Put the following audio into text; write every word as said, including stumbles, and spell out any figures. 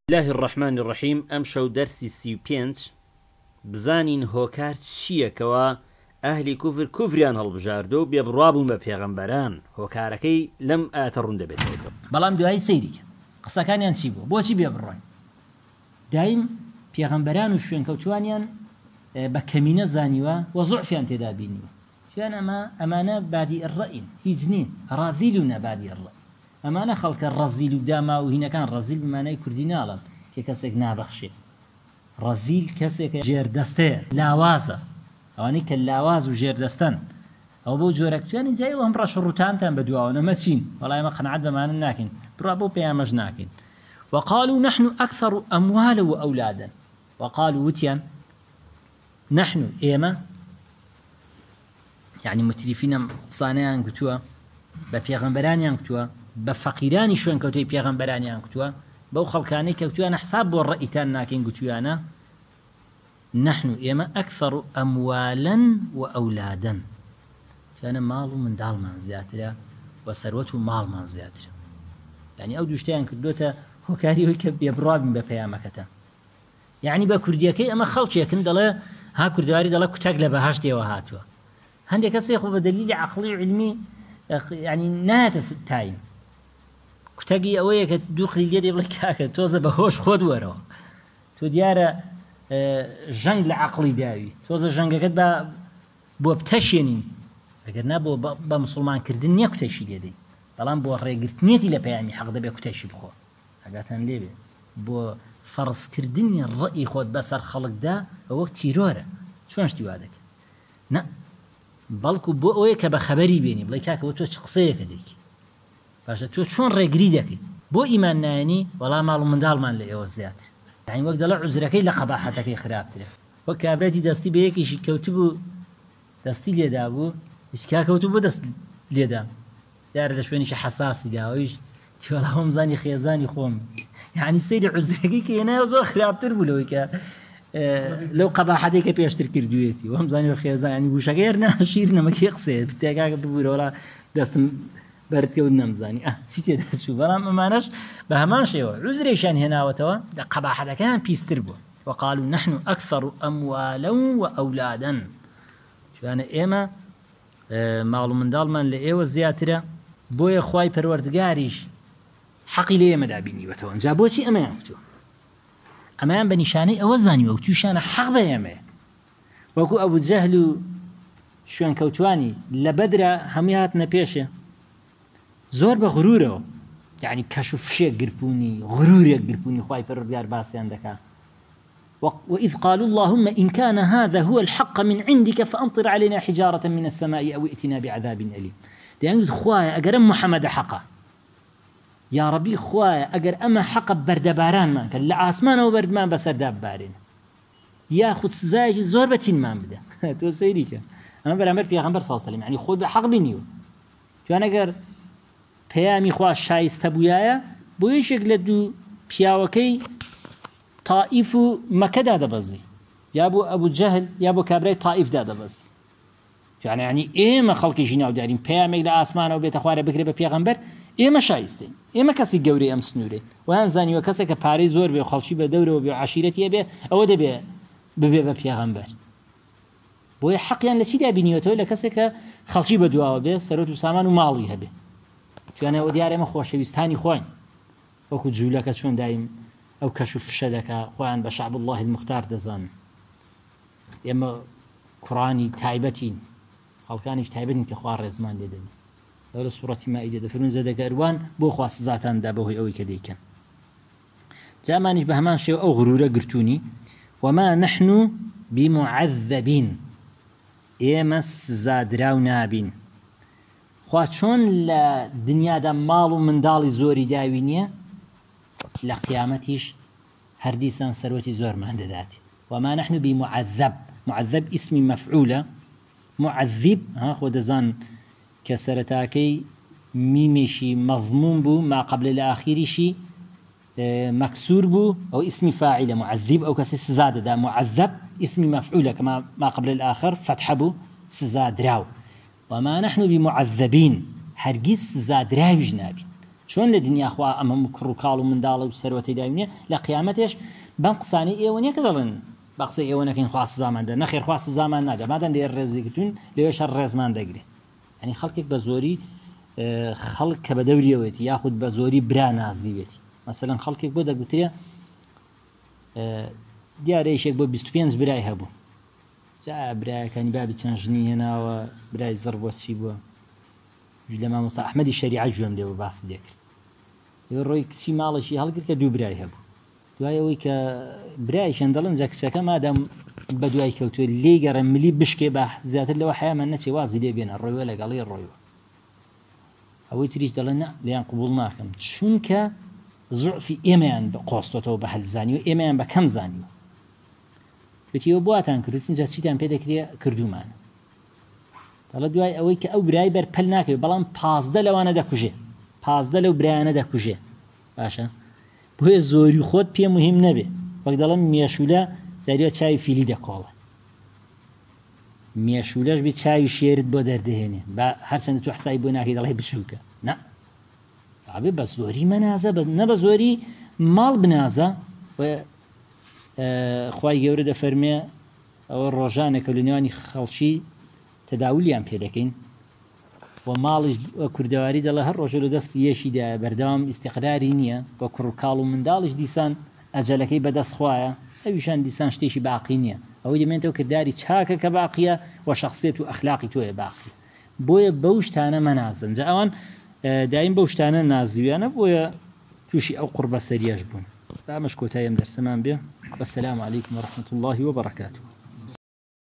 الله الرحمن الرحيم أمشو درسي سيو بينج بزانين هوكار چییە کەوا ئەهلی کوفر کوفریان هەڵبژاردو و بێبڕوابوون بە پێغەمبەران هۆکارەکەی لەم ئاەتە ڕوون دەبێتەوە. بەڵام دوای سەیری قسەکانیان چی بوو؟ بۆچی بێبڕۆین؟ دایم پێغەمبەران و شوێنکەوتوانیان بە کەمینە زانیوە و زوعفیان تێدا بینیوە. شوێن ئەمە ئەمانە بادی الرەئین هیچ نین، ڕازیلونە بادی الرەئی. ئەمانە خەڵکە ڕەزیل و داما و هینەکان ڕەزیل بمانای کوردی ناڵن کە کەسێک نابەخشێ. ڕەزیل کەسێکە ژێردەستەیە، لاوازە، ئەوانەی کە لاواز و ژێردەستەن. ئەو بۆ جۆرەکتوانی جایەوە ئەم ڕەش ڕوتانتان بەدواوە نەمەچین، وەڵای ئێمە قەنەعەت بەمانە ناکەین، بڕوا بۆ پەیامەش ناکەین. وقالوا نحن أكثر أموالا وأولادا. وقالوا وتيان نحن إيما يعني مترفين صانعان كتوا ببيغمبرانيان كتوا بفقيراني شوين كتوا بيغمبرانيان كتوا بو خلقاني كتوا حساب والرأيتان ناكين كتوانا نحن إيما أكثر أموالا وأولادا. كان مال من دال من زياترا وثروته مال من زياترا. يعني أو دوشتيان كدوتا هوكاري ويكب يبراب من ببيامكتا. يعني بكرديكي أما خلشي يكن دلا ها كردواري دلا كتاق لبهاش ديوا هاتوا. هندي كسيخو بدليل عقلي علمي يعني ناتس تايم. كتاقي أويا كدوخلي اليدي بلا كاكا توزا بهوش خود وروا. تو ديارة جنگ العقلي داوي. توزا جنگ كد بو بتشينين. أقرنا بو بمسلمان كردن نيا كتشي ديدي. بلان بو ريقرتنيتي لبيامي حق دبي كتشي بخو. حقاتان ليبي. بو فرض كردني الرأي خود بسر خلق دا هو تيرورة. شو نشتي وادك؟ نا بلكو بو اوه كبا خبري بيني بلاي كاكا وتو شخصية كديك باشا تو شون ريقري داكي بو إيمان ناني ولا مالو من دال مان لأيو الزيات يعني وقت دلع عزركي لقباحتك خرابتك وكابراتي دستي بيكي شي كوتبو دستي ليدابو إيش كاكا وتبو دست ليدام دار دشويني شي حساسي داويش تي والله هم زاني خيزاني خوم يعني سيري عزركي كينا وزو خرابتر بلوي كا لو قباحتك بيشتر كردويتي وهم زاني وخيزان يعني وشغيرنا شيرنا ما كيقصد بتاعك بقول ولا دست برد كودنا مزاني اه شتي شو بلا ما ماناش بهمان شيء عذريشان هنا وتوا قباحتك كان بيستربو. وقالوا نحن أكثر أموالا وأولادا. شو أنا إما اه معلوم من دالمان لإيوة زياترة بويا خواي پروردگاريش حقي ليه مدابيني وتوا جابوتي أما يفتو أمام بنشاني أوزاني وكتوشان حق بيامه وكو أبو جهل شوان كوتواني لبدرة هميات نبيشه زور بغروره يعني كشف شيء قربوني غرور يقربوني خواي بردار باسي عندك. وإذ قالوا اللهم إن كان هذا هو الحق من عندك فأمطر علينا حجارة من السماء أو ائتنا بعذاب أليم. يعني خواي أقرم محمد حقا يا ربي خوايا أجر أما حق بردباران ما كان لا آسمان أو بردمان بس دابارين ياخذ سزايج زور بتين ما بده تو سيريك أما برامر في غمبر صلى الله عليه وسلم يعني خذ حق بينيو شو أنا أجر بيامي خواش شايست أبويايا بويش يقلدو بياوكي طائف مكة دادا بزي يا أبو أبو جهل يا أبو كابري طائف دادا بزي يعني يعني إيه ما خلق جينا ودارين بيامي لا آسمان أو بيت أخواري بكري ببيغمبر ئێمە شایستین ئێمە کەسی گەورەی ئەم سنوورێ ویان زانیوە کەسێک کە پارەی زۆر بێ خەڵکی بە دەورەوە بێ عەشیرەتی بێ ئەوە دەبێ ببێ بە پێغەمبەر بۆیە حەقیان لە چیدا بینیوەتەوە لە کەسێک کە خەڵکی بە دواوە بێ سەرۆت و سامان و ماڵی هەبێ توانێ ئەوە دیارە ئێمە خۆشەویستانی خۆین وەکو جوولەکە چۆن دایم ئەو کەش و فشە دەکا خۆیان بە شەعب الله المختار دەزانن ئێمە کوڕانی تایبەتین خەڵکانیش تایبەتین کە خوا ڕێزمان لێ دەنی ولا سورة مائدة دفرون زاد كأروان بو خواص ذاتان دابوه أوي كديكن جامانيش بهمان شيء أو غرورة قرتوني وما نحن بمعذبين إيمس زادراو نابين خواتشون لدنيا دا مالو من دالي زوري داوينية لقيامتيش هرديسان سروتي زور ما داتي وما نحن بمعذب معذب اسم مفعولة معذب ها خود زان كسرتاكي ميمشي مضموم بو ما قبل الآخر شي مكسور بو أو اسم فاعل معذب أو كسس زاد دا معذب اسم مفعول كما ما قبل الآخر فتح بو سزاد راو وما نحن بمعذبين هرجس زاد راو جنابي چۆن لە دنیاخوا ئەمە کوڕ و کاڵ و منداڵ و سەروەتی داوینێ لە قیامەتێش بەم قسانەی ئێوە نییە کە دەڵێن بە قسەی ئێوە نەکەین خواست زاماندا نەخێر خواست زامان نادە مادەم لێ ڕێزیکردون لێوێش هەر ڕێزمان دەگرێ ئەنی خەڵکێک بە زۆری خەڵک کە بە دەوریەوەێتی یاخود بە زۆری برا نازیوێتی مەسەلەن خەڵکێک بۆ دەگوترێ دیارەیەشێک بۆ بیست و پێنج برای هەبوو جا برایەکانی بابی چەند ژنی هێناوە برای زڕ بۆ چی بووە لە مامۆستا ئەحمەدی شەریعە گوێم لێوە باس دێکرد ڕۆی کچی ماڵەشی هەڵگرت کە دوو برای هەبوو دوای ئەوەی کە برای چەندەڵن جە کچەکە مادەم بە دوای کەوتوێت لێ گەڕە ملی بشکێ بە زیاتر لەوە حیامان نەچێ وازی لێ بێنە ڕۆیوە لەگەڵی ڕۆیوە ئەوەی تریش دەڵێن لیان قبول ناکەم چونکە زوعفی ئێمەیان بە قۆستۆتەوە بە هەلزانی و ئێمەیان بە کەم زانیوە وتیەوە بواتان کردوتن جا چیتان پێ دەکرێ کردومان دەڵە دوای ئەوەی کە ئەو برای بەرپەل ناکەوێت بەڵام پازدە لەوانە دەکوژێ پازدە لەو برایانە دەکوژێ باشە بۆیە زۆری خۆت پێ مهم نەبێ وەک دەڵم مێشولە دەریێت چاوی فیلی دەکۆڵە مێشولەش بێ چاوی شێرت بۆ دەردەهێنێ بە هەرچەندە تو حسای بۆ ناکەی دەڵێ بچووکە نە ئابێ بە زۆری مەنازە نە بە زۆری ماڵ بنازە خوای گەورە دەفەرمێ ئەوە ڕۆژانێکە لە نێوانی خەڵکی تەداولیان پێ دەکەین و ماڵیش کوردەواری دەڵێ هەر ڕۆژە لە دەستی یەشیدا بەردەوام ئیستیقراری نییە بە کوڕ و کاڵ و منداڵیش دیسان ئەجەلەکەی بەدەست خوایە ئەویشان دیسان شتێکی باقی نییە ئەوەی دەمێنێتەوە کردداری چاکە کە باقیە و شخصێت و ئەخلاقی تۆیە باقی بۆیە بەو شتانە مەنازن جا ئەوان دایم بەو شتانە نازیویانە بۆیە تووشی ئەو قوربە سەریەش بوون دامەش کۆتاییم دەرسەمان بێ وەسەلام عەلەیکم وەڕەحمەتوڵڵاهی وبەڕەکاتوه